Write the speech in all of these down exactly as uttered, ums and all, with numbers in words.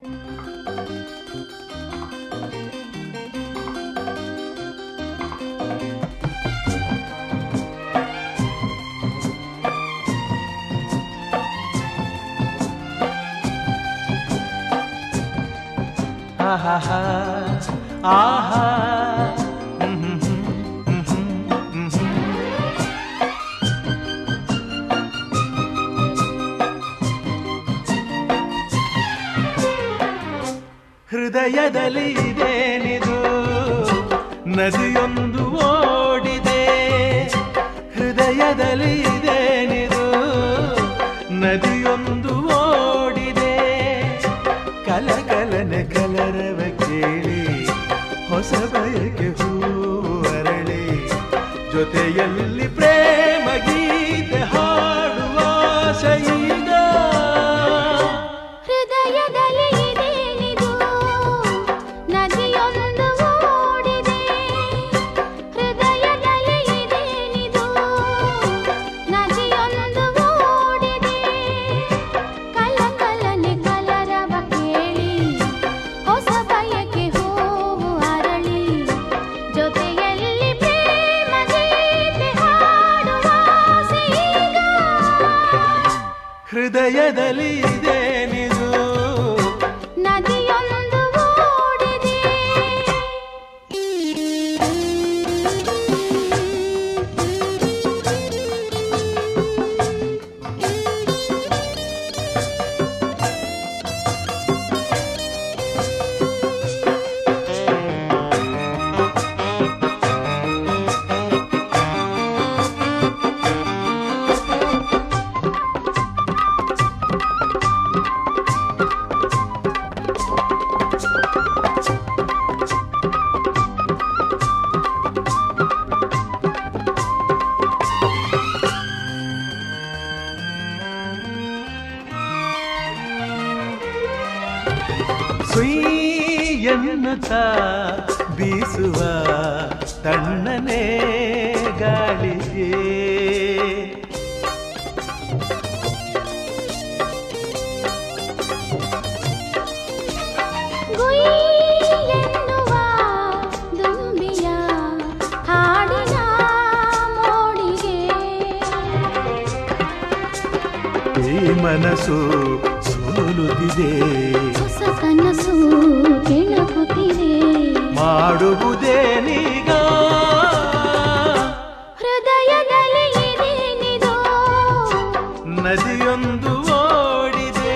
ಆಹಾ ಆಹಾ ಹೃದಯದಲ್ಲಿ ಇದೇನಿದು ನದಿಯೊಂದು ಓಡಿದೆ ಹೃದಯದಲ್ಲಿ ಇದೇನಿದು ನದಿಯೊಂದು ಓಡಿದೆ ಕಲಕಲನೆ ಕಲರವ ಕೇಳಿ ಹೊಸ ಬಯಕೆ ಹೂವು ಅರಳಿ ಜೊತೆಯಲ್ಲಿ ಪ್ರೇಮ ಗೀತೆ ಹಾಡುವ ಆಸೆಯೀಗ ಹೃದಯದಲ್ಲಿ ಇದೇನಿದು ನದಿಯೊಂದು ಓಡಿದೆ ಹೃದಯದಲ್ಲಿ ಇದೇನಿದು ನದಿಯೊಂದು ಓಡಿದೆ ಕಲಕಲನೆ ಕಲರವ ಕೇಳಿ ಹೊಸ ಬಯಕೆ ಹೂವು ಅರಳಿ ಜೊತೆಯಲ್ಲಿ ಪ್ರೇಮ ಗೀತೆ ಹಾಡುವ ಆಸೆಯೀಗ ಹೃದಯದಲ್ಲಿ ಇದೇನಿದು ನದಿಯೊಂದು ಓಡಿದೆ ಸುಯ್ ಎನ್ನುತ್ತಾ ಬೀಸುವ ತಣ್ಣನೆ ಗಾಳಿಗೆ ಗುಯ್ ಎನ್ನುವ ದುಂಬಿಯ ಹಾಡಿನ ಮೋಡಿಗೆ ಈ ಮನಸ್ಸು ಸೋಲುತ್ತಿದೆ ಹೊಸ ಕನಸು ಕೆಣಕುತ್ತಿದೆ ಮಾಡುವುದೇನೀಗ ಹೃದಯದಲ್ಲಿ ಇದೇನಿದು ನದಿಯೊಂದು ಓಡಿದೆ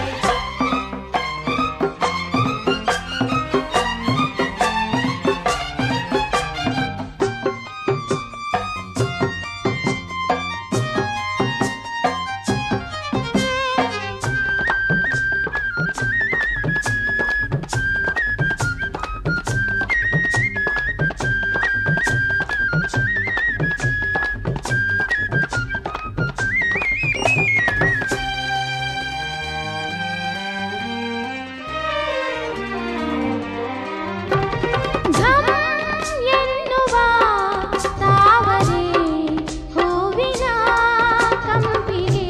ಘಮ್ ಎನ್ನುವ ತಾವರೆ ಹೂವಿನ ಕಂಪಿಗೆ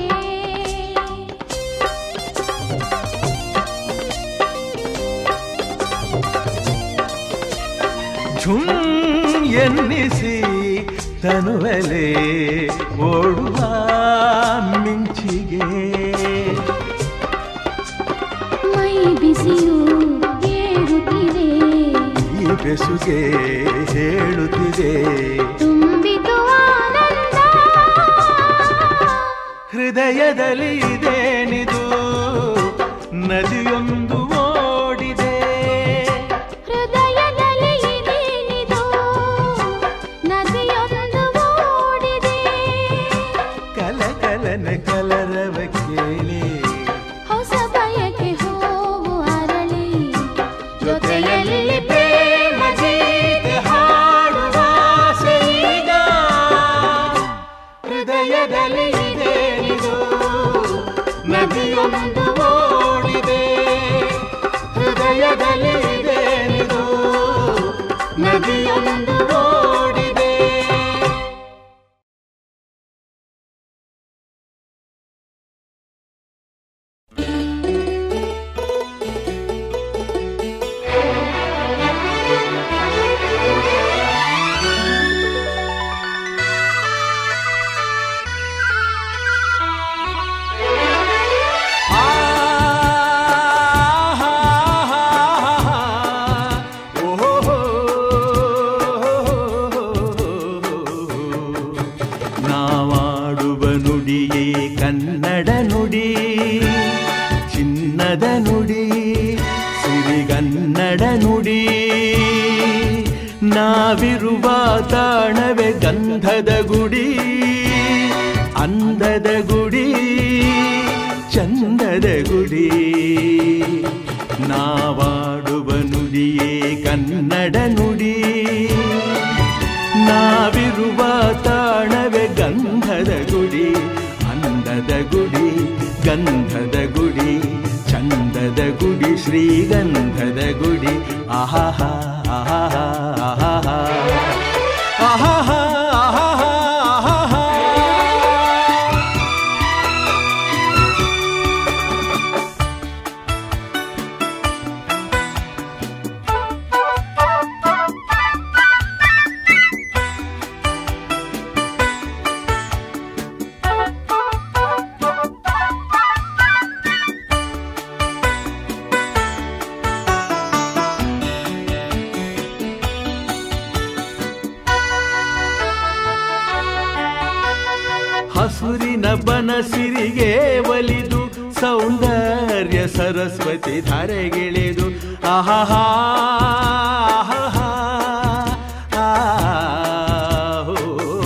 ಝುಮ್ ಎನ್ನಿಸಿ ತನುವಲೆ ಓಡುವ ಮಿಂಚಿಗೆ ಮೈ ಬಿಸಿಯು ಏರುತ್ತಿದೆ ಈ ಬೆಸುಗೆ ಹೇಳುತ್ತಿದೆ ತುಂಬಿತು ಆನಂದ ಹೃದಯದಲ್ಲಿ ಇದೇನಿದು ನದಿಯೊಂದು ಓಡಿದೆ ಹೃದಯದಲ್ಲಿ ಇದೇನಿದು ನದಿಯೊಂದು ಓಡಿದೆ ಕಲಕಲನೆ ಕಲರವ ಕೇಳಿ ಹೊಸ ಬಯಕೆ ಹೂವು ಅರಳಿ ಜೊತೆಯಲ್ಲಿ ಪ್ರೇಮ ಗೀತೆ ಹಾಡುವ ಆಸೆಯೀಗ ಹೃದಯದಲ್ಲಿ ಇದೇನಿದು ನದಿಯೊಂದು ಓಡಿದೆ ಚಿನ್ನದ ನುಡಿ ಸಿರಿಗನ್ನಡ ನುಡಿ ನಾವಿರುವ ತಾಣವೇ ಗಂಧದ ಗುಡಿ ಅಂದದ ಗುಡಿ ಚಂದದ ಗುಡಿ ನಾವಾಡುವ ನುಡಿಯೇ ಕನ್ನಡ ನುಡಿ ನಾವಿರುವ ತಾಣವೇ ಗಂಧದ ಗುಡಿ ಅಂದದ ಗುಡಿ ಗಂಧದ ಗುಡಿ ಚಂದದ ಗುಡಿ ಶ್ರೀಗಂಧದ ಗುಡಿ ಆಹಾಹಾ ಆಹಾಹಾ ಆಹಾಹಾ ಆಹಾಹಾ ಆಹಾಹಾ ಆಹಾಹಾ ಹಸುರಿನ ಬನಸಿರಿಗೆ ಒಲಿದು ಸೌಂದರ್ಯ ಸರಸ್ವತಿ ಧಾರೆಗಿಳಿದು ಆಹಾಹಾ ಆಹಾಹಾ ಆಹೋ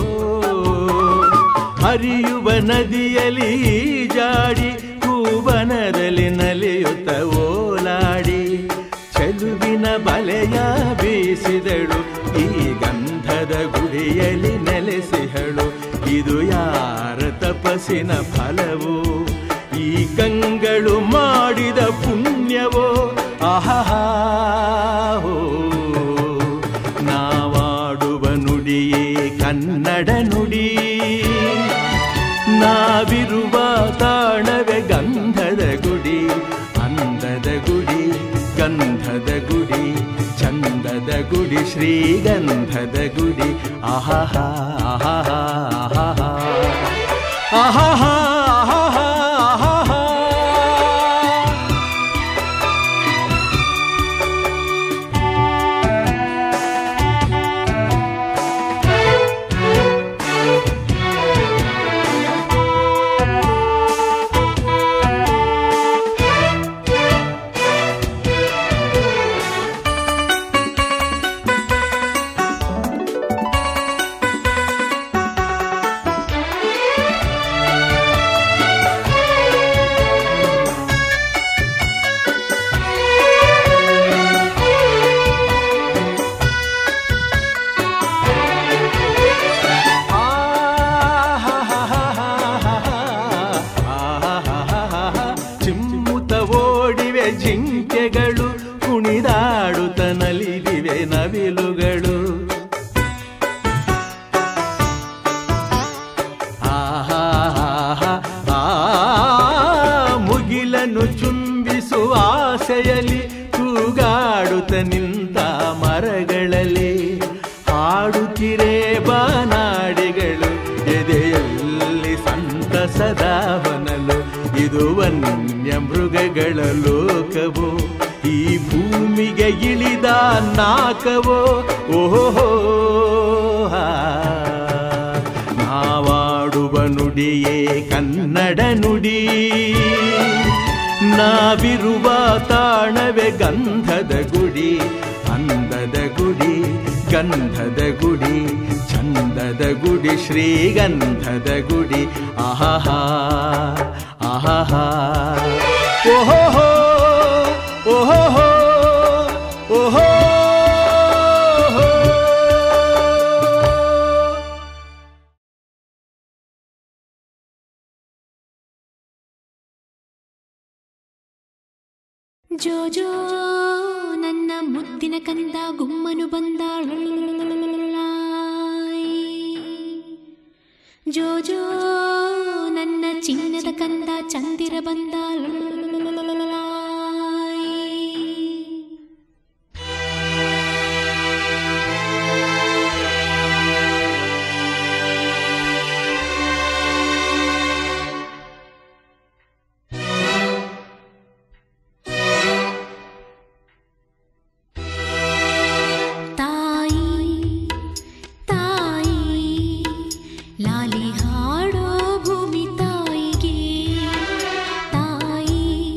ಹರಿಯುವ ನದಿಯಲ್ಲಿ ಜಾಡಿ ಕೂವನದಲ್ಲಿ ನಲಿಯುತ್ತ ಓಲಾಡಿ ಚೆಲುವಿನ ಬಲೆಯ ಬೀಸಿದಳು ಈ ಗಂಧದ ಗುಡಿಯಲ್ಲಿ ನೆಲೆಸಿಹಳು ಇದು ಯಾರ ತಪಸ್ಸಿನ ಫಲವೋ ಈ ಕಂಗಳು ಮಾಡಿದ ಪುಣ್ಯವೋ ಆಹಾಹಾ ನಾವಾಡುವ ನುಡಿಯೇ ಕನ್ನಡ ನುಡಿ ನಾವಿರುವ ತಾಣವೇ ಗಂಧದ ಗುಡಿ ಅಂದದ ಗುಡಿ ಗಂಧದ ಗುಡಿ ಚಂದದ ಗುಡಿ ಶ್ರೀಗಂಧದ ಗುಡಿ ಆಹಾಹಾ ಆಹಾಹಾ ಆಹಾಹಾ ಆಹಾಹಾ ಆಹಾಹಾ ಆಹಾಹಾ ಜಿಂಕೆಗಳು ಕುಣಿದಾಡುತ್ತ ನಲಿದಿವೆ ನವಿಲುಗಳು ಆಹಾ ಆ ಮುಗಿಲನ್ನು ಚುಂಬಿಸುವ ಆಸೆಯಲ್ಲಿ ತೂಗಾಡುತ್ತ ನಿಂತ ಮರಗಳಲ್ಲಿ ಹಾಡುತ್ತಿರೇ ಬಾನಾಡಿಗಳು ಎದೆಯಲ್ಲಿ ಸಂತಸದ ಹೊನಲು ಇದು ವನ್ಯ ಮೃಗಗಳ ಲೋಕವೋ ಈ ಭೂಮಿಗೆ ಇಳಿದ ನಾಕವೋ ಓಹೋ ನಾವಾಡುವ ನುಡಿಯೇ ಕನ್ನಡ ನುಡಿ ನಾವಿರುವ ತಾಣವೇ ಗಂಧದ ಗುಡಿ ಅಂದದ ಗುಡಿ ಗಂಧದ ಗುಡಿ ಚಂದದ ಗುಡಿ ಶ್ರೀಗಂಧದ ಗುಡಿ ಆಹಾಹಾ ಆಹಾಹಾ ಓಹೋ ಓಹೋ ಓಹೋ ಜೋ ಜೋ ನನ್ನ ಮುದ್ದಿನ ಕಂದ ಗುಮ್ಮನು ಬಂದಾಳ ಜೋ ಜೋ ನನ್ನ ಚಿನ್ನದ ಕಂದ ಚಂದಿರ ಬಂದಾಳ ಲಾಲಿ ಹಾಡೋ ಭೂಮಿ ತಾಯಿಗೆ ತಾಯಿ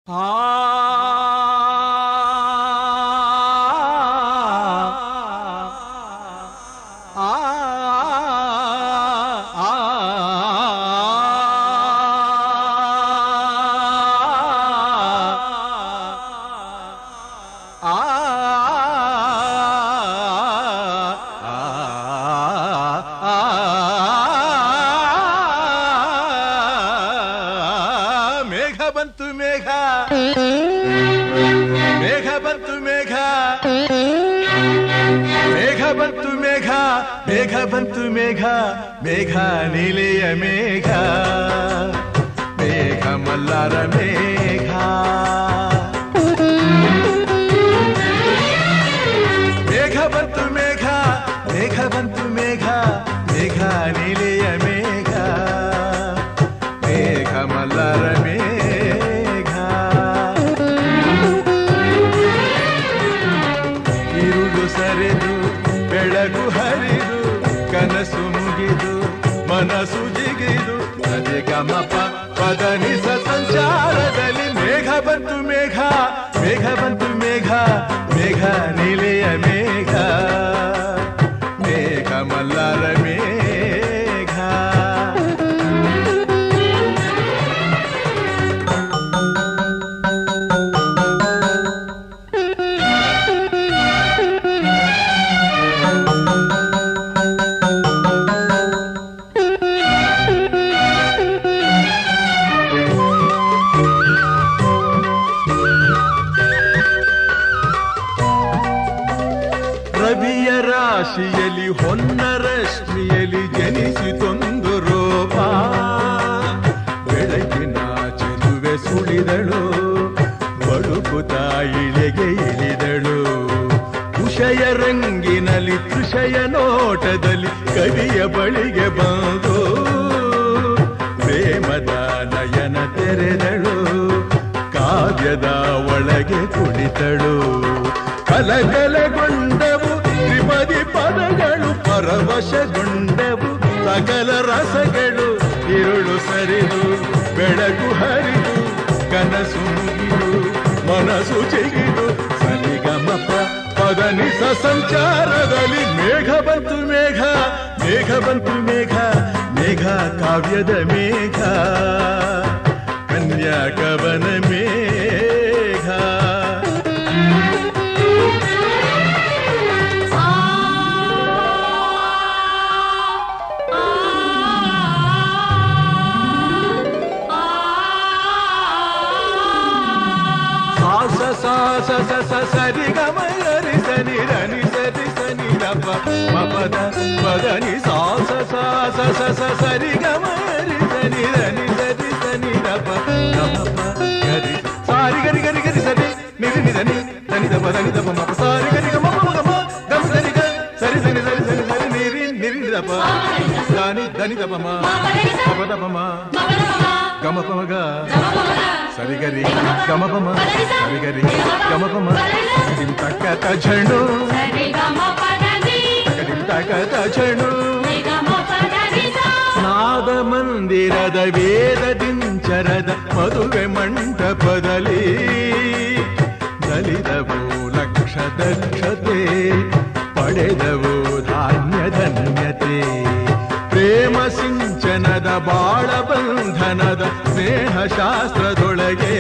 ಆ ಮೇಘ ಬಂತು ಮೇಘ ಮೇಘ ನೀಲೆಯ ಮೇಘ ಮೇಘ ಮಲ್ಲಾರ ಮೇಘ ಮೇಘ ಬಂತು ಮೇಘ ಮೇಘ ಬಂತು ಮೇಘ ಮೇಘ ನೀಲೆಯ ಮೇಘ ಮೇಘ ಮಲ್ಲಾರ ಮೇಘ ಇರುಳು ಸರಿದು ಬೆಳಗು ಹರಿದು ಕನಸು ಮುಗಿದು ಮನಸ್ಸು ಜಿಗಿದು ಅದೇ ಗಮಪ ಪದನಿಸ ಸಂಚಾರದಲ್ಲಿ ಮೇಘ ಬಂತು ಮೇಘ ಮೇಘ ಬಂತು ಮೇಘ ಮೇಘ ನೀಲೆಯ ಮೇಘ ಮೇಘ ಮಲ್ಲಾರ ಮೇಘ ರಾಶಿಯಲಿ ಹೊನ್ನ ರಶ್ಮಿಯಲಿ ಜನಿಸಿತೊಂದು ರೂಪ ಬೆಳಕಿನ ಚೆಲುವೆ ಸುಳಿದಳು ಬಳುಕುತ ಇಳೆಗೆ ಇಳಿದಳು ಉಷಯ ರಂಗಿನಲ್ಲಿ ತೃಷಯ ನೋಟದಲ್ಲಿ ಕವಿಯ ಬಳಿಗೆ ಬಂದು ಪ್ರೇಮದ ನಯನ ತೆರೆದಳು ಕಾವ್ಯದ ಒಳಗೆ ಕುಳಿತಳು ಕಲಕಲಗೊಂಡವು ತ್ರಿಪದಿ ಪದಗಳು ಪರವಶಗೊಂಡವು ಸಕಲ ರಸಗಳು ಇರುಳು ಸರಿದು ಬೆಳಕು ಹರಿದು ಕನಸು ಮುಗಿದು ಮನಸ್ಸು ಚಿಗಿದು ಸರಿಗಮಪ ಪದನಿಸ ಸಂಚಾರದಲ್ಲಿ ಮೇಘ ಬಂತು ಮೇಘ ಮೇಘ ಬಂತು ಮೇಘ ಮೇಘ ಕಾವ್ಯದ ಮೇಘ ಕನ್ಯಾ ಕವನ ಮೇಘ ಸ ಸ ಸ ಸರಿ ಗಮ ರಿ ಸನಿ ರನಿ ಸರಿ ಸನಿ ರಪ ಮಪದ ಪದನಿ ಸಾ ಸ ಸ ಸ ಸ ಸ ಸರಿ ಗಮ ರಿ ಸನಿ ರನಿ ಸರಿ ಸನಿ ರಪ ಗಮಪ ಗರಿ ಸಾರಿ ಗರಿ ಗರಿ ಗರಿ ಸರಿ ನಿರಿ ನಿಧನಿ ಧನಿ ದಪ ಧನಿ ದಪ ಮಪ ಸಾರಿ ಗರಿ ಗಮ ಮಮ ಗಮ ಗಮ ಸರಿ ಗ ಸರಿ ಸರಿ ಸರಿ ಸರಿ ಸರಿ ನಿರಿ ನಿರಿ ದಪ ಧನಿ ಧನಿ ದಪ ಮ ಮಪ ದಪ ಮ ಗಮ ಪ ಗ ಸರಿಗರಿ ಗಮಪಮ ಸರಿಗರಿ ಗಮಪಮ ಡಿಂ ತಕ್ಕ ಝಣು ಡಿಂ ತಕ್ಕ ಝಣು ನಾದ ಮಂದಿರದ ವೇದ ದಿಂಚರದ ಮದುವೆ ಮಂಟಪದಲ್ಲಿ ನಲಿದವು ಲಕ್ಷ ದಕ್ಷತೆ ಪಡೆದವು ಧಾನ್ಯ ಧನ್ಯತೆ ಪ್ರೇಮ ಸಿಂಚನದ ಬಾಳ ಬಂಧನದ ಸ್ನೇಹ ಶಾಸ್ತ್ರದೊಳಗೆ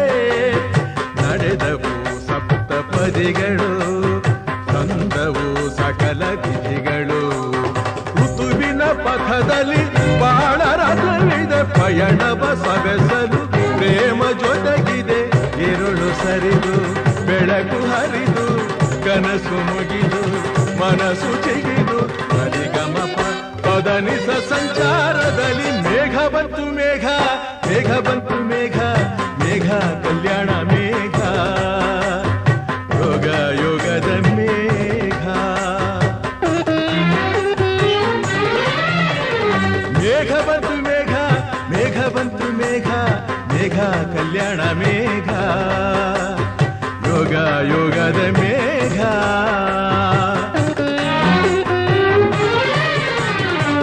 ನಡೆದವು ಸಪ್ತಪದಿಗಳು ತಂದವು ಸಕಲ ವಿಧಿಗಳು ಋತುವಿನ ಪಥದಲ್ಲಿ ಬಾಳ ರಥವಿದೆ ಪಯಣವ ಸವೆಸಲು ಪ್ರೇಮ ಜೊತೆಗಿದೆ ಇರುಳು ಸರಿದು ಬೆಳಕು ಹರಿದು ಕನಸು ಮುಗಿದು ಮನಸ್ಸು ಚಿಗಿದು ಹರಿಗಮಪ ಪದನಿಸ ಸಂಚಾರದಲ್ಲಿ ಮೇಘ ಬಂತು ಮೇಘ ಮೇಘ ಬಂತು ಮೇಘ ಮೇಘ ಕಲ್ಯಾಣ ಮೇಘ ಯೋಗ ಯೋಗದ ಮೇಘ ಮೇಘ ಬಂತು ಮೇಘ ಮೇಘ ಬಂತು ಮೇಘ ಮೇಘ ಕಲ್ಯಾಣ ಮೇಘ ಯೋಗ ಯೋಗದ ಮೇಘ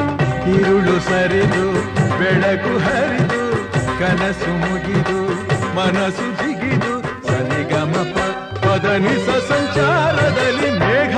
ಇರುಳು ಸರಿದು ಬೆಳಕು ಹರಿದು ಕನಸು ಮುಗಿದು ಮನಸ್ಸು ಜಿಗಿದು ಸನಿಗಮಪ ಪದನಿಸ ಸಂಚಾರದಲ್ಲಿ ಮೇಘ.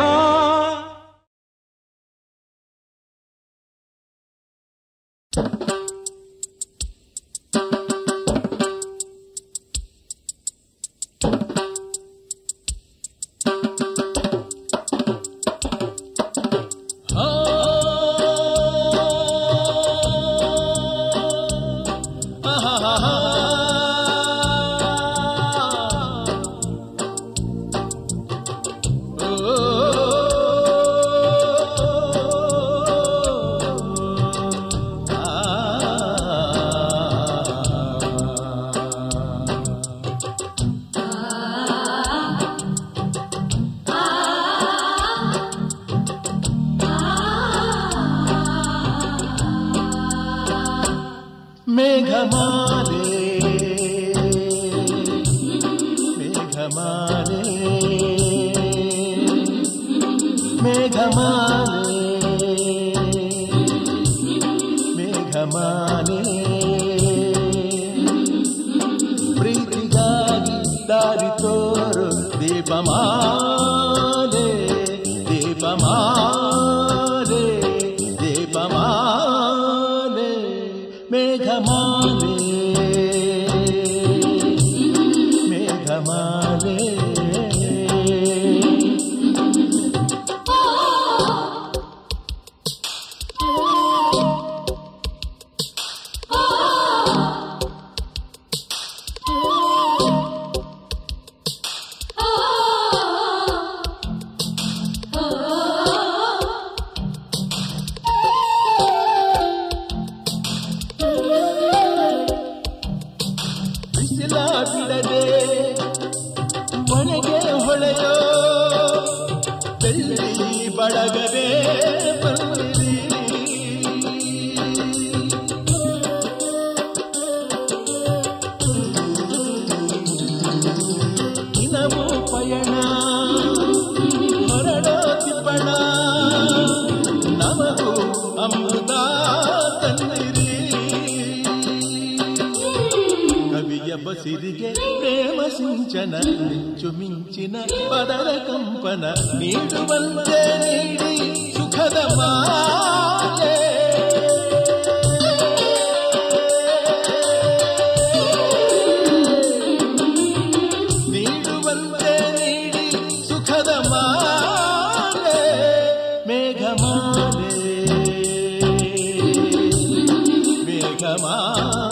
ಬಸಿರಿಗೆ ಪ್ರೇಮ ಸಿಂಚನ ಮಿಂಚು ಮಿಂಚಿನ ಪದರ ಕಂಪನ ನೀಡುವಂತೆ ನೀಡಿ ಸುಖದ ಮಾಲೆ ನೀಡುವಂತೆ ನೀಡಿ ಸುಖದ ಮಾಲೆ ಮೇಘಮಾಲೆ ಮೇಘಮಾಲೆ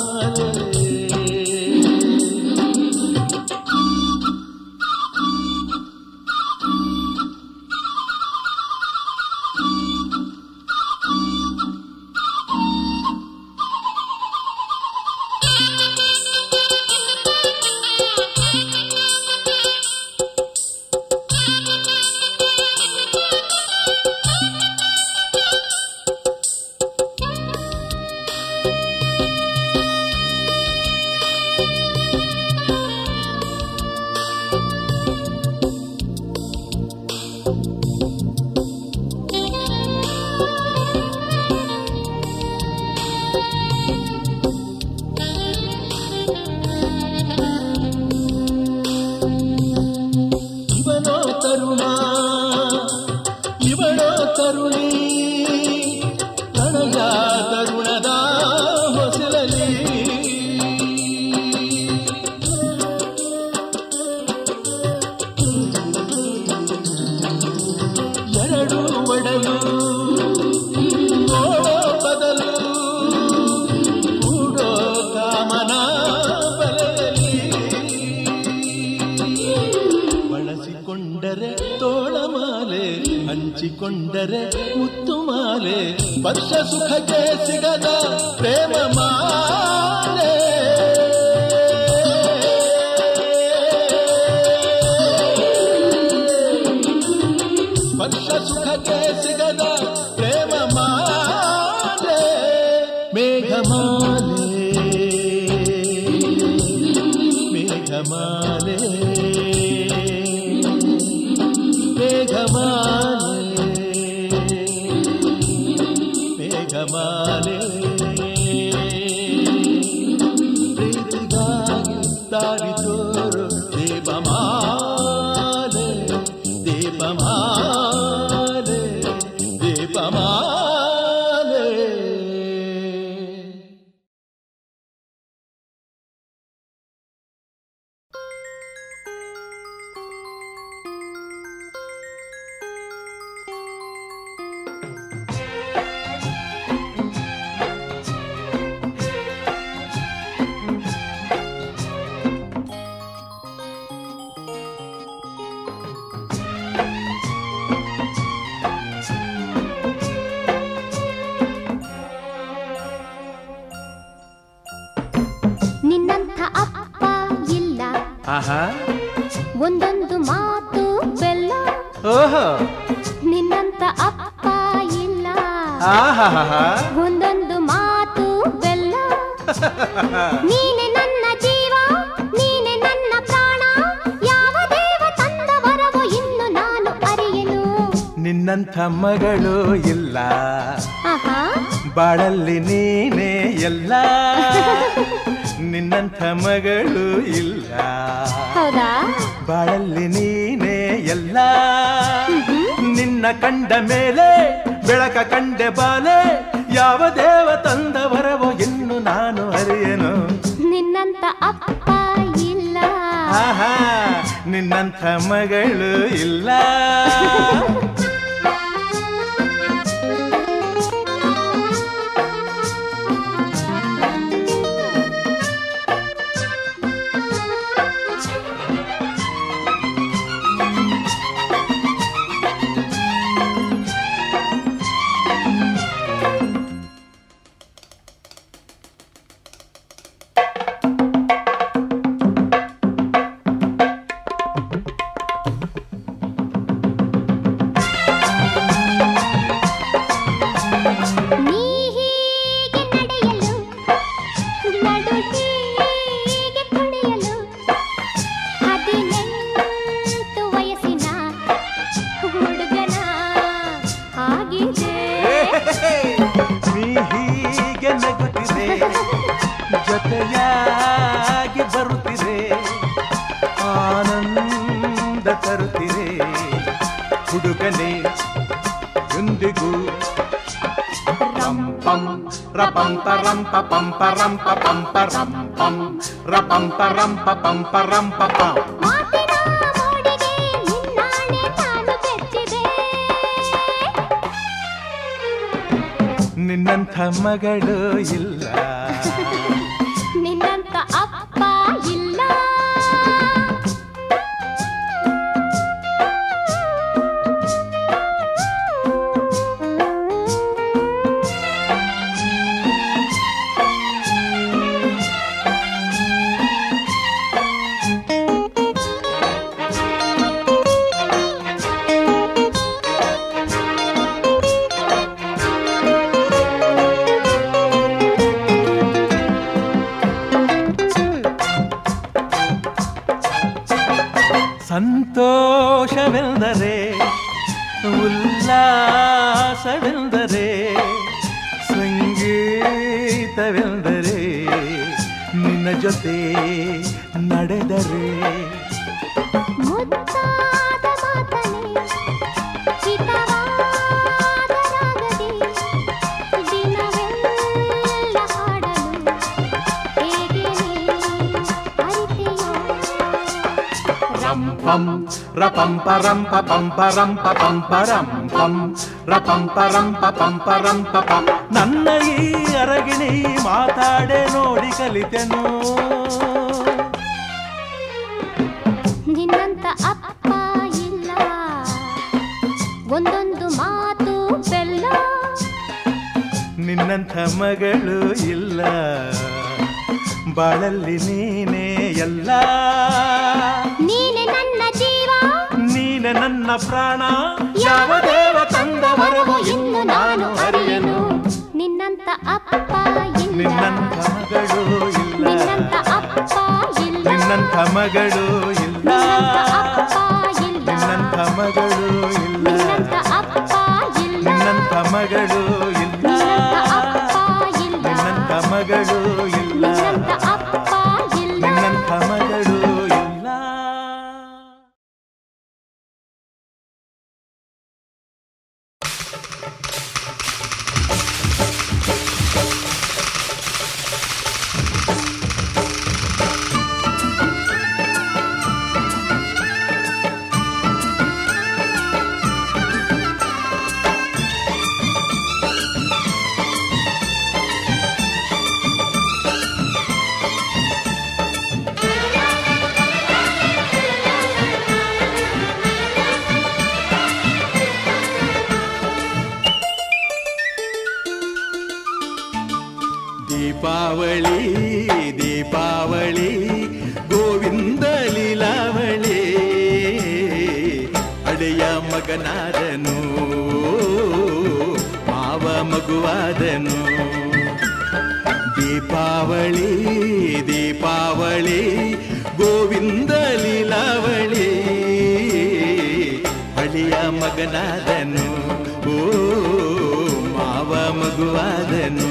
ಹಂಚಿಕೊಂಡರೆ ಮುತ್ತು ಮಾಲೆ ವರ್ಷ ಸುಖಕ್ಕೆ ಸಿಗದ ಪ್ರೇಮ ಮಾಲೆ ವರ್ಷ ಸುಖಕ್ಕೆ ಸಿಗದ ಪ್ರೇಮ ಮಾಲೆ ಮೇಘಮಾಲೆ ಮೇಘಮಾಲೆ ಮೇಘಮಾಲೆ ಮೇಘಮಾಲೆ ಪ್ರೀತಿಗಾಗಿ ದಾರಿ ತೋರು ದೀಪಮಾಲೆ ದೀಪಮಾಲೆ ದೀಪಮಾಲೆ. ಒಂದೊಂದು ಮಾತು ಬೆಲ್ಲ. ಓಹೋ, ನಿನ್ನಂತ ಅಪ್ಪ ಇಲ್ಲ. ಆಹಾಹಾ, ಒಂದೊಂದು ಮಾತು ಬೆಲ್ಲ. ನೀನೆ ನನ್ನ ಜೀವ, ನೀನೆ ನನ್ನ ಪ್ರಾಣ. ಯಾವ ದೇವ ತಂದ ವರವೋ ಇನ್ನು ನಾನು ಅರಿಯೆನು. ನಿನ್ನಂಥ ಮಗಳು ಇಲ್ಲ. ಆಹಾ, ಬಾಳಲ್ಲಿ ನೀನೇ ಎಲ್ಲ. ನಿನ್ನಂಥ ಮಗಳು ಇಲ್ಲ. ಹೌದಾ? ಬಾಳಲ್ಲಿ ನೀನೇ ಎಲ್ಲ. ನಿನ್ನ ಕಂಡ ಮೇಲೆ ಬೆಳಕ ಕಂಡೆ ಬಾಲೆ. ಯಾವ ದೇವ ತಂದ ವರವೋ ಇನ್ನು ನಾನು ಅರಿಯೆನು. ನಿನ್ನಂತ ಅಪ್ಪ ಇಲ್ಲ. ಆಹಾ, ನಿನ್ನಂಥ ಮಗಳು ಇಲ್ಲ. ಜೊತೆಯಾಗಿ ಬರುತ್ತಿದೆ, ಆನಂದ ತರುತ್ತಿದೆ ಹುಡುಗನೇ ಎಂದಿಗೂ. ರಂಪಂ ರಪಂಪ ರಂಪ ಪಂಪ ರಂಪ ಪಂಪ ರಂಪಂ ರಪಂಪ ರಂಪ ಪಂಪ ರಂಪ ಪಂ. ನಿನ್ನಂಥ ಮಗಳು ಇಲ್ಲ. ನಿನ್ನಂತ ಅಪ್ಪ ಇಲ್ಲ. ಸಂತೋಷವೆಂದರೆ, ಉಲ್ಲಾಸವೆಂದರೆ, ಸಂಗೀತವೆಂದರೆ, ನಿನ್ನ ಜೊತೆ ನಡೆದರೆ. ಮುದ್ದಾದ ಮಾತನೆ ಹಿತವಾದ ರಾಗದಿ ದಿನವೆಲ್ಲ ಹಾಡಲು ಹೇಗೆ ನೀ ಅರಿತೆಯೋ. ರಂಪಂ ರಪಂಪ ರಂಪ ಪಂಪ ರಂಪ ಪಂಪ ರಂಪಂ ರಪಂಪ ರಂಪ ಪಂಪ ರಂಪ ಪಂ. ನನ್ನ ಈ ಅರಗಿಣಿ ಮಾತಾಡೆ ನೋಡಿ ಕಲಿತೆನು. ನಿನ್ನಂತ ಅಪ್ಪ ಇಲ್ಲ. ಒಂದೊಂದು ಮಾತು ಬೆಲ್ಲ. ನಿನ್ನಂಥ ಮಗಳು ಇಲ್ಲ. ಬಾಳಲ್ಲಿ ನೀನೇ ಎಲ್ಲ. ನೀನೆ ನನ್ನ ಜೀವ, ನೀನೆ ನನ್ನ ಪ್ರಾಣ. ಯಾವ ದೇವ ತಂದ ವರವೋ ಇನ್ನು ನಾನು ಅರಿಯೆನು. ನಿನ್ನಂತ ಅಪ್ಪ ಇಲ್ಲ. ನಿನ್ನಂಥ ಮಗಳು ಇಲ್ಲ. ನಿನ್ನಂತ ಅಪ್ಪ ಇಲ್ಲ. ನಿನ್ನಂಥ ಮಗಳು ಇಲ್ಲ. ನಿನ್ನಂತ ಮಗಳು ಇಲ್ಲ. ನಿನ್ನಂತ ಅಪ್ಪ ಇಲ್ಲ. ನಿನ್ನಂಥ ಮಗಳು ಇಲ್ಲ. ನಿನ್ನಂತ ಅಪ್ಪ ಇಲ್ಲ. ನಿನ್ನಂಥ ಮಗಳು ಇಲ್ಲ. ನಿನ್ನಂತ ಅಪ್ಪ ಇಲ್ಲ. ನಿನ್ನಂಥ ಮಗಳು ಇಲ್ಲ. ದೀಪಾವಳಿ ದೀಪಾವಳಿ ಗೋವಿಂದ ಲೀಲಾವಳಿ ಅಡೆಯ ಮಗನಾದನು ಮಾವ ಮಗುವಾದನು. ದೀಪಾವಳಿ ದೀಪಾವಳಿ ಗೋವಿಂದ ಲೀಲಾವಳಿ ಅಡೆಯ ಮಗನಾದನು ಓ ಮಾವ ಮಗುವಾದನು.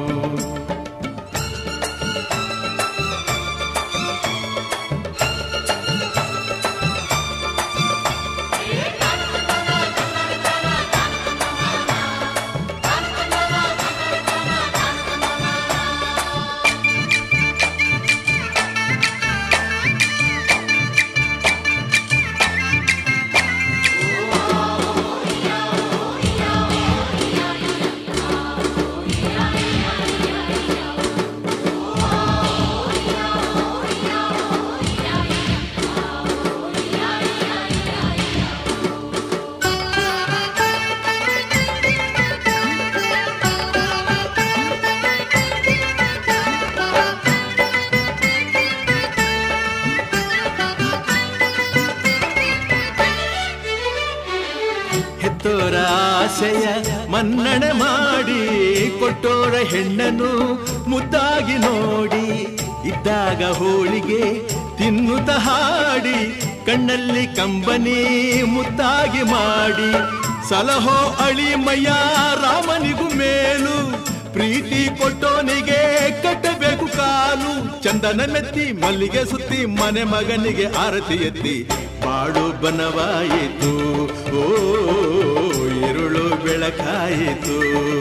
ಹೆತ್ತೋರ ಆಸೆಯ ಮನ್ನಣೆ ಮಾಡಿ ಕೊಟ್ಟೋರ ಹೆಣ್ಣನು ಮುದ್ದಾಗಿ ನೋಡಿ ಇದ್ದಾಗ ಹೋಳಿಗೆ ತಿನ್ನುತ್ತ ಹಾಡಿ ಕಣ್ಣಲ್ಲಿ ಕಂಬನಿ ಮುದ್ದಾಗಿ ಮಾಡಿ ಸಲಹೋ ಅಳಿಮಯ್ಯ ರಾಮನಿಗೂ ಮೇಲು ಪ್ರೀತಿ ಕೊಟ್ಟೋನಿಗೆ ಕಟ್ಟಬೇಕು ಕಾಲು. ಚಂದನ ಮೆತ್ತಿ ಮಲ್ಲಿಗೆ ಸುತ್ತಿ ಮನೆ ಮಗನಿಗೆ ಆರತಿ ಎತ್ತಿ ಬಾಳು ಬನವಾಯಿತು ಓ ഇരുಳು ಬೆಳಕಾಯಿತು.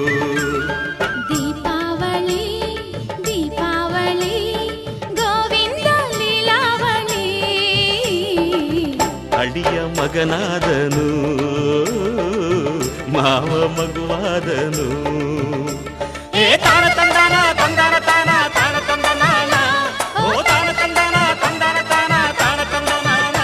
ದೀಪಾವಳಿ ದೀಪಾವಳಿ ಗೋವಿಂದ ಲೀಲಾವಳಿ ಅಡಿಯ ಮಗನಾದನು ಮಾವ ಮಗುವಾದನು. ಏ ತಾನ ತಂದಾನ ತಂದಾನ ತಾನ ತಾನ ತಂದನಾನ ಓ ತಾನ ತಂದಾನ ತಂದಾನ ತಾನ ತಾನ ತಂದನಾನ.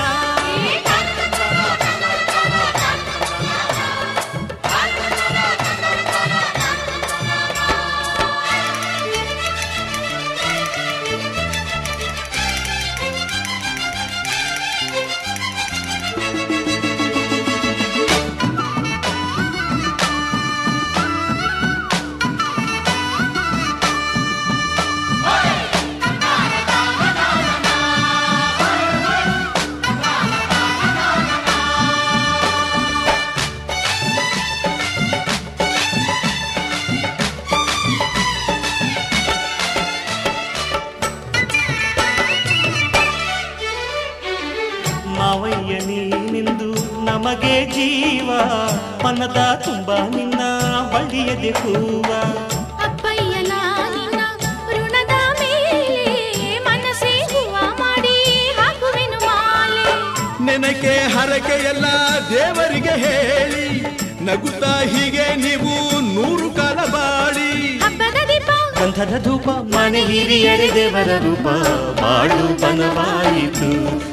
ಮಾವಯ್ಯ ನೀನೆಂದು ನಮಗೆ ಜೀವ ಮನದ ತುಂಬ ನಿನ್ನ ಬಳ್ಳಿಯದೆ ಹೂವ. ಅಪ್ಪಯ್ಯನ ನಿನ್ನ ಋಣದ ಮೇಲೆ ಮನಸ್ಸೇ ಹೂವ ಮಾಡಿ ಹಾಕುವೆನು ಮಾಲೆ. ನೆನಕೆ ಹರಕೆ ಎಲ್ಲ ದೇವರಿಗೆ ಹೇಳಿ ನಗುತ್ತಾ ಹೀಗೆ ನೀವು ನೂರು ಕಾಲ ಬಾಳಿ. ಹಬ್ಬದ ದೀಪ ಗಂಧದ ಧೂಪ ಮನೆ ಹಿರಿಯರೆ ದೇವರ ರೂಪ ಬಾಳು ಬನವಾಯಿತು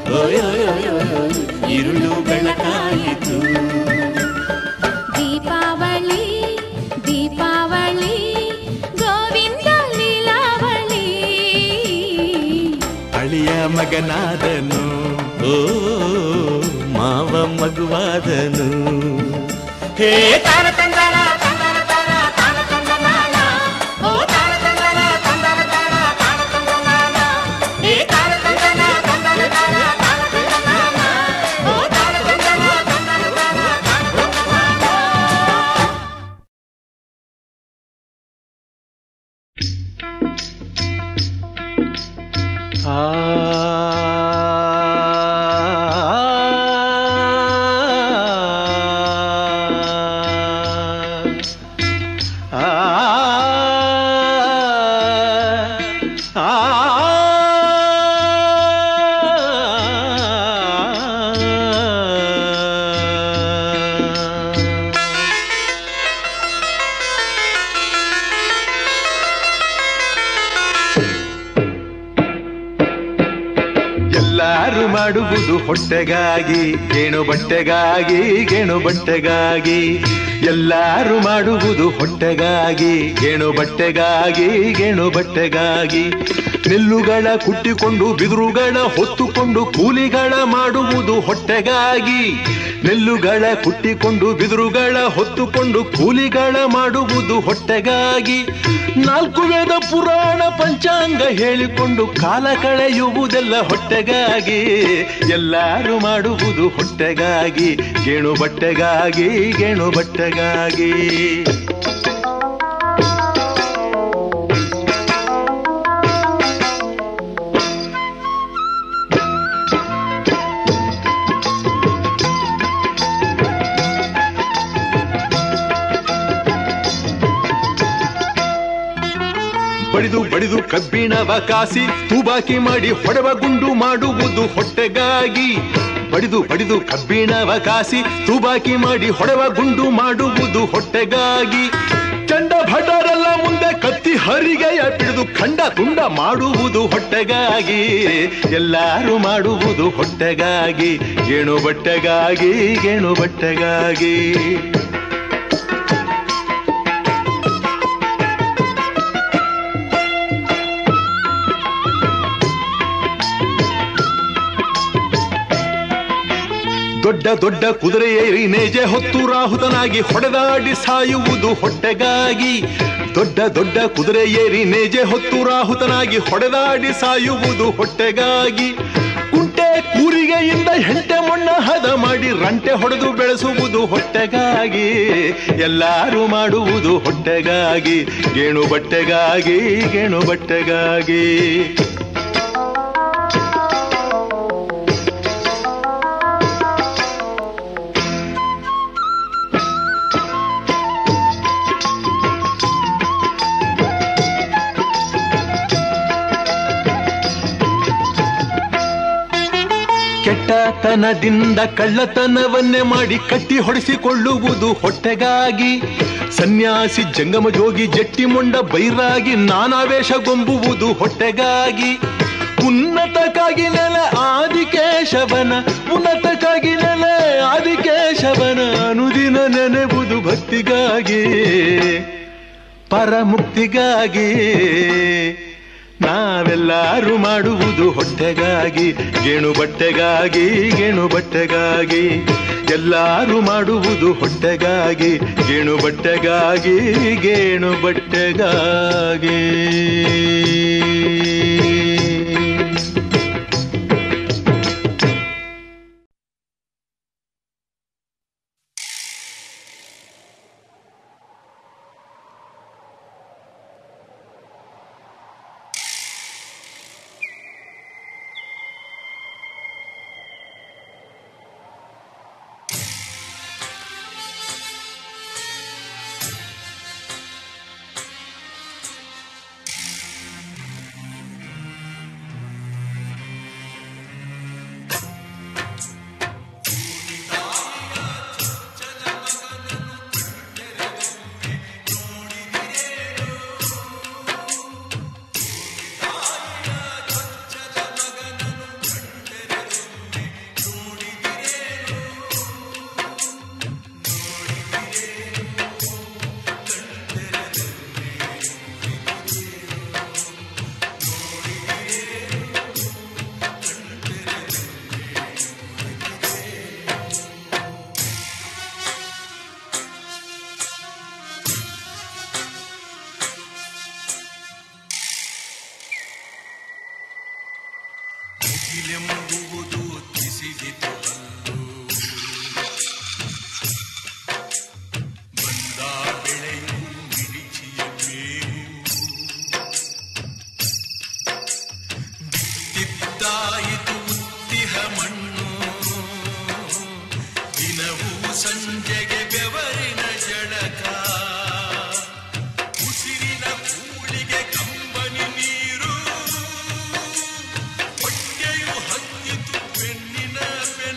ഇരുಳು ಬೆಳಕಾಯಿತು. ದೀಪಾವಳಿ ದೀಪಾವಳಿ ಗೋವಿಂದ ಲೀಲಾವಳಿ ಅಳಿಯ ಮಗನಾದನು ಓ ಮಾವ ಮಗುವಾದನು. ಹೇ ತಾನ ತಂದಾನ ತಂದಾನ ತಾನ ತಾನ ತಂದನಾನ ಓ ತಾನ ತಂದಾನ ತಂದಾನ ತಾನ ತಾನ ತಂದನಾನ. ಹೇ ತಾನ ತಂದಾನ ತಂದಾನ ತಾನ ತಾನ ತಂದನಾನ ಓ ತಾನ ತಂದಾನ ತಂದಾನ ತಾನ ತಾನ ತಂದನಾನ. ಆ ಎಲ್ಲಾರು ಮಾಡುವುದು ಹೊಟ್ಟೆಗಾಗಿ ಗೇಣು ಬಟ್ಟೆಗಾಗಿ ಗೇಣು ಬಟ್ಟೆಗಾಗಿ ಎಲ್ಲಾರು ಮಾಡುವುದು ಹೊಟ್ಟೆಗಾಗಿ ಗೇಣು ಬಟ್ಟೆಗಾಗಿ ಗೇಣು ಬಟ್ಟೆಗಾಗಿ ನೆಲ್ಲುಗಳ ಕುಟ್ಟಿಕೊಂಡು ಬಿದಿರುಗಳ ಹೊತ್ತುಕೊಂಡು ಕೂಲಿಗಳ ಮಾಡುವುದು ಹೊಟ್ಟೆಗಾಗಿ ನೆಲ್ಲುಗಳ ಕುಟ್ಟಿಕೊಂಡು ಬಿದಿರುಗಳ ಹೊತ್ತುಕೊಂಡು ಕೂಲಿಗಳ ಮಾಡುವುದು ಹೊಟ್ಟೆಗಾಗಿ ನಾಲ್ಕು ವೇದ ಪುರಾಣ ಪಂಚಾಂಗ ಹೇಳಿಕೊಂಡು ಕಾಲ ಕಳೆಯುವುದೆಲ್ಲ ಹೊಟ್ಟೆಗಾಗಿ ಎಲ್ಲಾರು ಮಾಡುವುದು ಹೊಟ್ಟೆಗಾಗಿ ಗೇಣು ಬಟ್ಟೆಗಾಗಿ ಗೇಣು ಬಟ್ಟೆಗಾಗಿ ಬಡಿದು ಬಡಿದು ಕಬ್ಬಿಣವ ಕಾಸಿ ತೂಬಾಕಿ ಮಾಡಿ ಹೊಡೆವ ಗುಂಡು ಮಾಡುವುದು ಹೊಟ್ಟೆಗಾಗಿ ಬಡಿದು ಬಡಿದು ಕಬ್ಬಿಣವ ಕಾಸಿ ತೂಬಾಕಿ ಮಾಡಿ ಹೊಡೆವ ಗುಂಡು ಮಾಡುವುದು ಹೊಟ್ಟೆಗಾಗಿ ಚಂಡ ಭಟರೆಲ್ಲ ಮುಂದೆ ಕತ್ತಿ ಹರಿಗೆಯ ಬಿಡಿದು ಖಂಡ ತುಂಡ ಮಾಡುವುದು ಹೊಟ್ಟೆಗಾಗಿ ಎಲ್ಲಾರು ಮಾಡುವುದು ಹೊಟ್ಟೆಗಾಗಿ ಗೇಣು ಬಟ್ಟೆಗಾಗಿ ಗೇಣು ಬಟ್ಟೆಗಾಗಿ ದೊಡ್ಡ ದೊಡ್ಡ ಕುದುರೆ ಏರಿ ನೇಜೆ ಹೊತ್ತು ರಾಹುತನಾಗಿ ಹೊಡೆದಾಡಿ ಸಾಯುವುದು ಹೊಟ್ಟೆಗಾಗಿ ದೊಡ್ಡ ದೊಡ್ಡ ಕುದುರೆ ಏರಿ ನೇಜೆ ಹೊತ್ತು ರಾಹುತನಾಗಿ ಹೊಡೆದಾಡಿ ಸಾಯುವುದು ಹೊಟ್ಟೆಗಾಗಿ ಕುಂಟೆ ಕೂರಿಗೆಯಿಂದ ಹೆಂಟೆ ಮಣ್ಣ ಹದ ಮಾಡಿ ರಂಟೆ ಹೊಡೆದು ಬೆಳೆಸುವುದು ಹೊಟ್ಟೆಗಾಗಿ ಎಲ್ಲಾರು ಮಾಡುವುದು ಹೊಟ್ಟೆಗಾಗಿ ಗೇಣು ಬಟ್ಟೆಗಾಗಿ ಗೇಣು ಬಟ್ಟೆಗಾಗಿ ಕೆಟ್ಟತನದಿಂದ ಕಳ್ಳತನವನ್ನೇ ಮಾಡಿ ಕಟ್ಟಿ ಹೊಡೆಸಿಕೊಳ್ಳುವುದು ಹೊಟ್ಟೆಗಾಗಿ ಸನ್ಯಾಸಿ ಜಂಗಮ ಜೋಗಿ ಜಟ್ಟಿ ಮೊಂಡ ಬೈರಾಗಿ ನಾನಾವೇಶಗೊಂಬುವುದು ಹೊಟ್ಟೆಗಾಗಿ ಉನ್ನತಕ್ಕಾಗಿ ನೆಲ ಆದಿಕೇಶವನ ಉನ್ನತಕ್ಕಾಗಿ ನೆಲ ಆದಿಕೇಶವನ ಅನುದಿನ ನೆನೆಬುದು ಭಕ್ತಿಗಾಗಿ ಪರಮುಕ್ತಿಗಾಗಿ ನಾವೆಲ್ಲಾರು ಮಾಡುವುದು ಹೊಟ್ಟೆಗಾಗಿ ಗೇಣು ಬಟ್ಟೆಗಾಗಿ ಗೇಣು ಬಟ್ಟೆಗಾಗಿ ಎಲ್ಲಾರು ಮಾಡುವುದು ಹೊಟ್ಟೆಗಾಗಿ ಗೇಣು ಬಟ್ಟೆಗಾಗಿ ಗೇಣು ಬಟ್ಟೆಗಾಗಿ ಎಂಬುವುದು ತಿಸಿದಿತು ಬಂದ ಬೆಳೆಯು ಮಿಡಿಚಿಯ ಮೇವು ಬಿತ್ತಿದ್ದಾಯಿತು ಉತ್ತಿಹ ಮಣ್ಣು ದಿನವೂ ಸಂಜೆಗೆ ಬೆವರಿನ ಜಳಕ ಉಸಿರಿನ ಕೂಳಿಗೆ ಕಂಬನಿ ನೀರು ಹೊಟ್ಟೆಯು ಹತ್ತಿತು ಬೆನ್ನಿನ ಬೆನ್ನು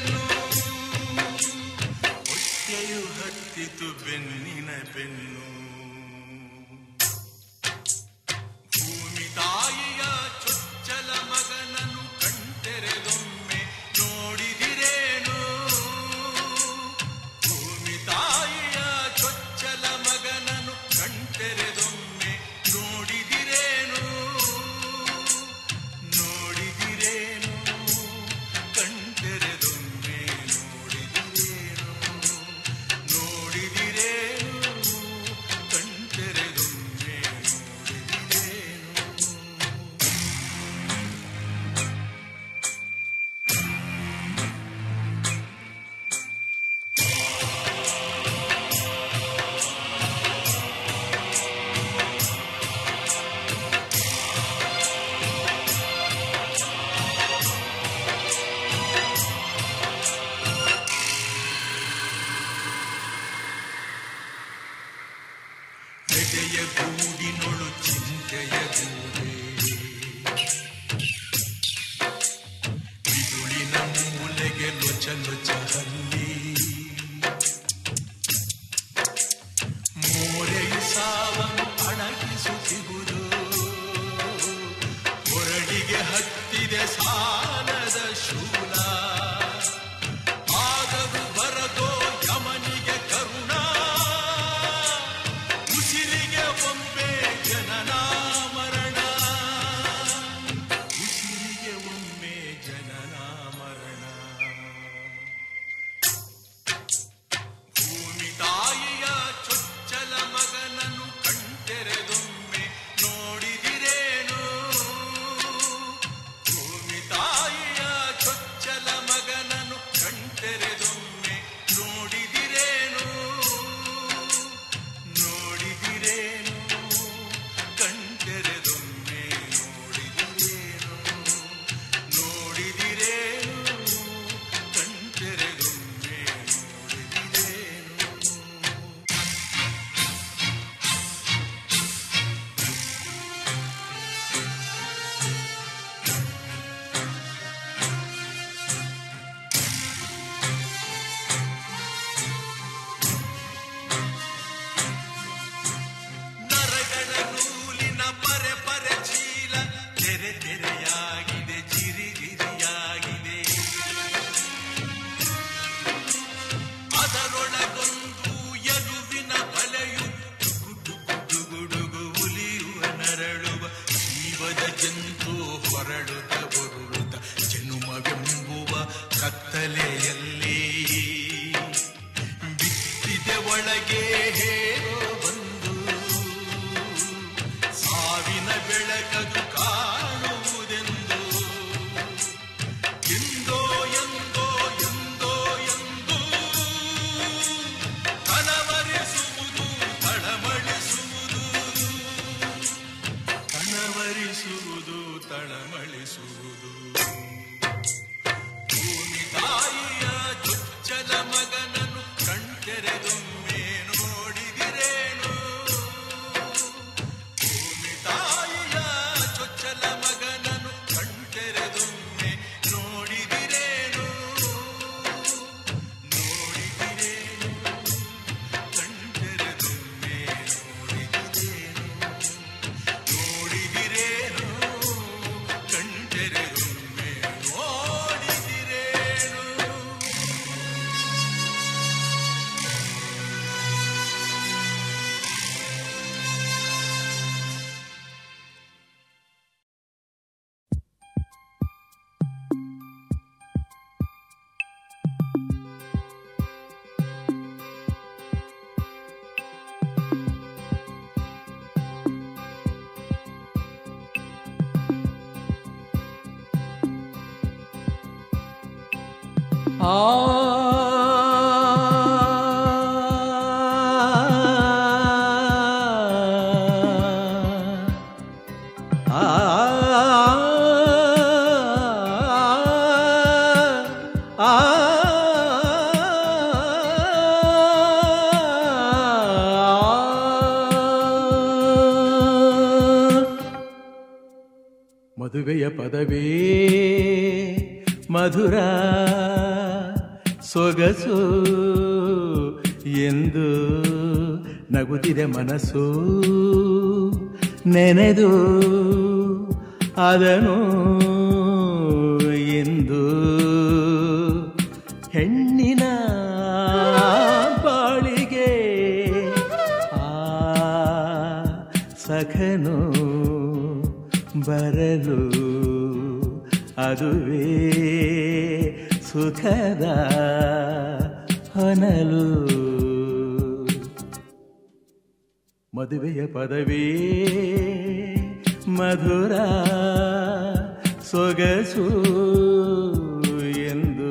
ತಲೆಗೆ ಲೊಚ ಲೊಚ ಹಲ್ಲಿ ಮೋರೆಯ ಸಾವನ್ನು ಅಣಗಿಸುತ್ತಿರುವುದು ಹೊರಡಿಗೆ ಹತ್ತಿದೆ ಸಾಲದ ಶೂಲ ಆದರೂ ಬರದೋ ಯಮನಿಗೆ ಕರುಣ ಉಸಿರಿಗೆ ಒಮ್ಮೆ ಜನನ ಮರಣ ಉಸಿರಿಗೆ ಒಮ್ಮೆ ಜನನ ಮರಣ ಭೂಮಿ ತಾಯಿಯ ಚೊಚ್ಚಲ ಮಗನನ್ನು ಕಣ್ತೆರೆದೊಮ್ಮೆ ನೋಡಿದಿರೇನು ಭೂಮಿ ತಾಯಿಯ ಚೊಚ್ಚಲ ಮಗನನ್ನು ಕಣ್ತೆರೆದೊಮ್ಮೆ ನೋಡಿದಿರೇನು ನೋಡಿದಿರೇನು ಕಣ್ತೆರೆದೊಮ್ಮೆ ನೋಡಿದಿರೇನು ನೋಡಿದಿರೇನು ಕಣ್ತೆರೆದೊಮ್ಮೆ ನೋಡಿದಿರೇನು ನರಗಳ ನೂಲಿನ ಪರೆ ಪರೆ ಚೀಲ ತೆರೆ ತೆರೆಯಾಗಿದೆ ಜಿರಿ ಜಿರಿಯಾಗಿದೆ ಅದರೊಳಗೊಂದು ಎಲುಬಿನ ಬಲೆಯು ಗುಡುಗುಡುಗುಡುಗು ಉಲಿಯುವ ನರಳುವ ಜೀವದ ಜಂತು ಹೊರಡುತ್ತ ಬರುತ್ತ ಜನುಮವೆಂಬುವ ಕತ್ತಲೆಯಲ್ಲಿ ಬಿತ್ತಿದೆ ಒಳಗೆ ಹೇಗೋ ಬಂದು ಸಾವಿನ ಬೆಳಕದು ಕಾಣುವುದೆಂದು ಎಂದೋ ಎಂದೋ ಎಂದೋ ಎಂದು ಕನವರಿಸುವುದು ತಳಮಳಿಸುವುದು ಕನವರಿಸುವುದು ತಳಮಳಿಸುವುದು ಭೂಮಿ ತಾಯಿಯ ಚೊಚ್ಚಲ ಮಗನನ್ನು ಕಣ್ತೆರೆದೊಮ್ಮೆ ನೋಡಿದಿರೇನು ಭೂಮಿ ತಾಯಿಯ ಚೊಚ್ಚಲ ಮಗನನ್ನು ಕಣ್ತೆರೆದೊಮ್ಮೆ ನೋಡಿದಿರೇನು ನೋಡಿದಿರೇನು ಕಣ್ತೆರೆದೊಮ್ಮೆ ನೋಡಿದಿರೇನು ನೋಡಿದಿರೇನು ಕಣ್ತೆರೆದೊಮ್ಮೆ ನೋಡಿದಿರೇನು ಆ ಮದುವೆಯ ಪದವೇ ಮಧುರ ಸೊಗಸು ಎಂದು ನಗುತ್ತಿದೆ ಮನಸ್ಸು ನೆನೆದು ಅದನು ಎಂದು ಹೆಣ್ಣಿನ ಬಾಳಿಗೆ ಆ ಸಖನು ಬರಲು ಅದುವೇ ಸುಖದ ಹೊನಲು ಮದುವೆಯ ಪದವೇ ಮಧುರ ಸೊಗಸು ಎಂದು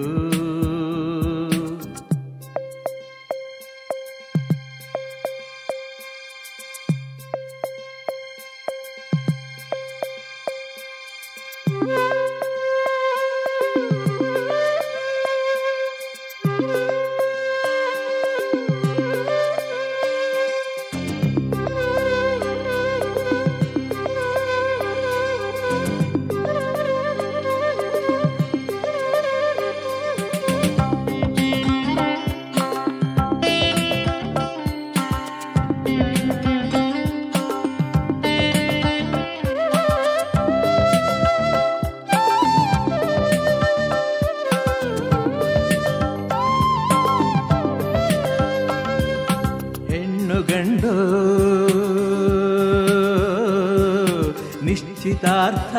ನಿಶ್ಚಿತಾರ್ಥ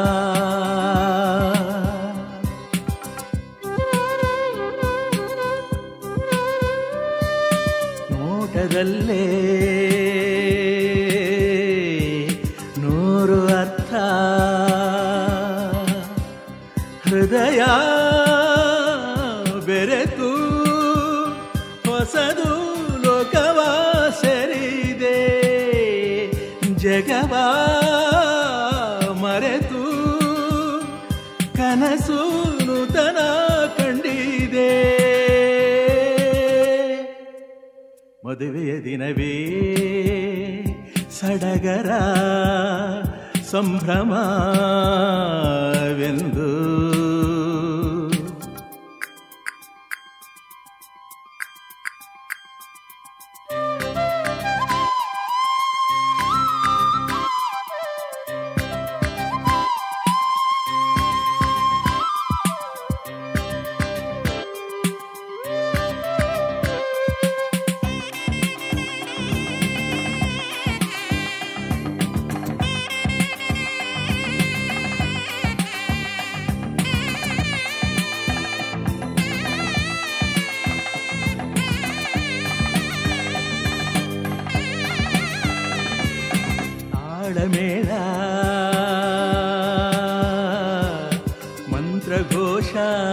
ನೋಟದಲ್ಲೇ ನೂರು ಅರ್ಥ ಹೃದಯ ಬೆರೆತು ಹೊಸದು ಲೋಕವ ಸೇರಿದೆ ಜಗವ ಮರೆತು ಕನಸು ನೂತನ ಕಂಡಿದೆ ಮದುವೆಯ ದಿನವೇ ಸಡಗರ ಸಂಭ್ರಮವೆಂದು ಮೇಳ ಮಂತ್ರಘೋಷ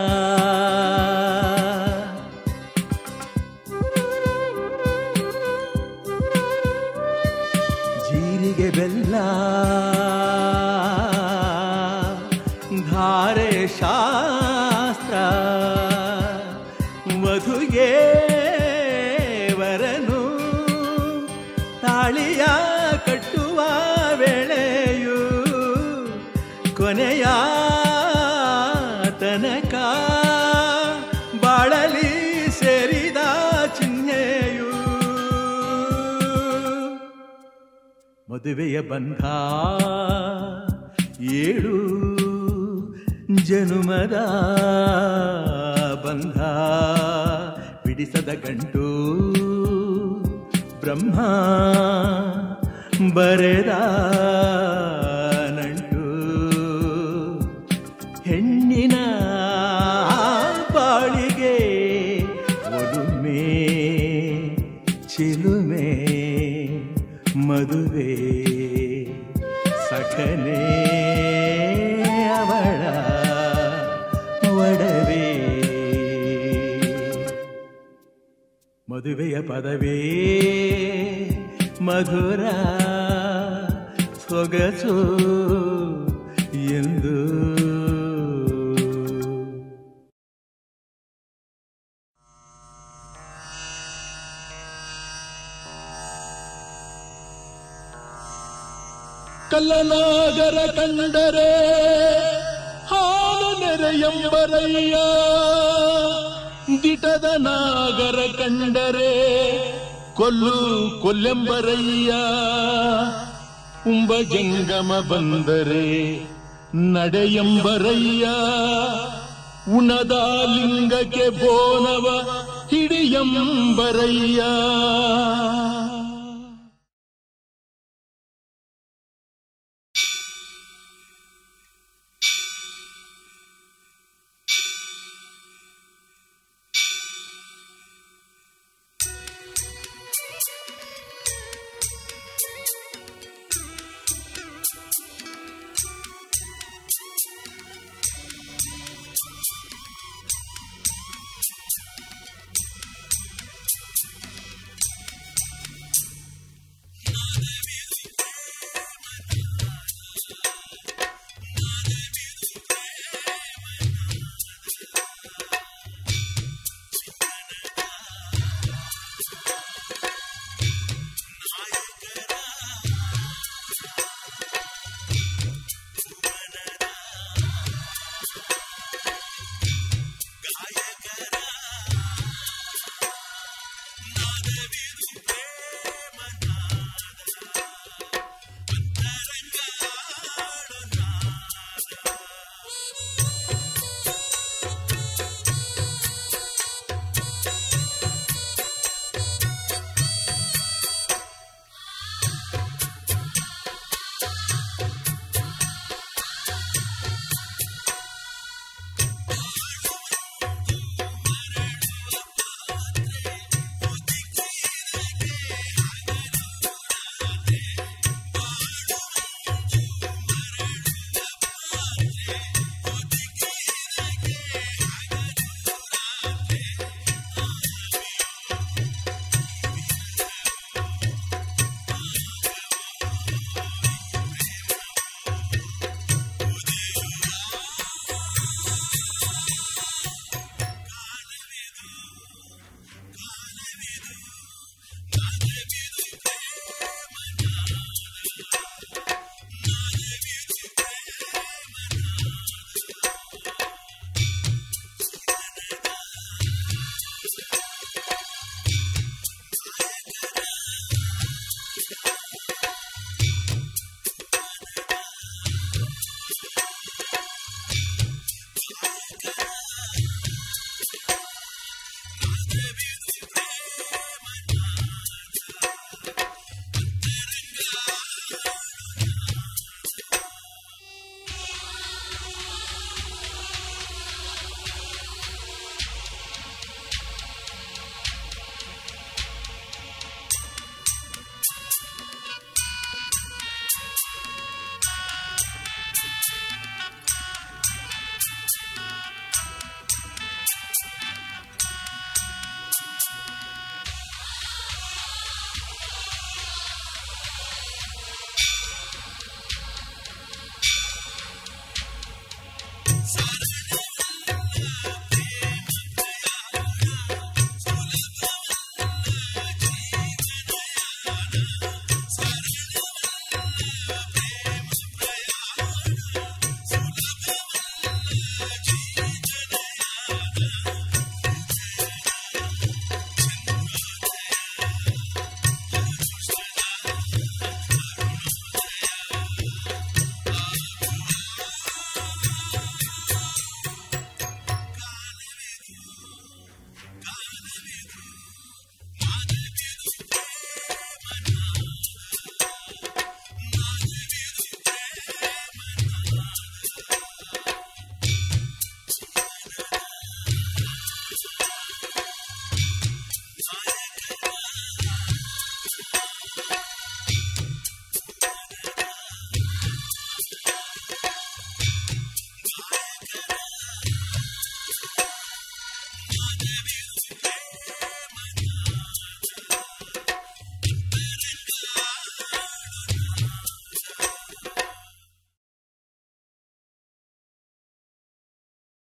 ಜೀರಿಗೆ ಬೆಲ್ಲ ಧಾರೆ ಶಾಸ್ತ್ರ ವಧುಗೆ ವರನು ತಾಳಿಯ ಕಟ್ಟುವ ವೇಳೆಯು ಕೊನೆಯ ತನಕ ಬಾಳಲಿ ಸೇರಿದ ಚಿಹ್ನೆಯು ಮದುವೆಯ ಬಂಧ ಏಳು ಜನುಮದ ಬಂಧ ಬಿಡಿಸದ ಗಂಟು ಬ್ರಹ್ಮ ಬರೆದ ನಂಟು ಹೆಣ್ಣಿನ ಬಾಳಿಗೆ ಒಲುಮೆ ಚಿಲುಮೆ ಮದುವೆ ಸಖನೆ ಅವಳ ಒಡವೆ ಮದುವೆಯ ಪದವೇ ಮಧುರ ಸೊಗಸು ಎಂದು ಕಲ್ಲನಾಗರ ಕಂಡರೆ ಹಾಲು ನೆರೆಯಂಬರಯ್ಯ ದಿಟದ ನಾಗರ ಕಂಡರೆ ಕೊಲ್ಲು ಕೊಲ್ಲೆಂಬರಯ್ಯ ಉಂಬ ಜಂಗಮ ಬಂದರೆ ನಡೆಯಂಬರಯ್ಯ ಉಣದ ಲಿಂಗಕ್ಕೆ ಬೋನವ ಹಿಡಿಯಂಬರಯ್ಯ ಗಾಯ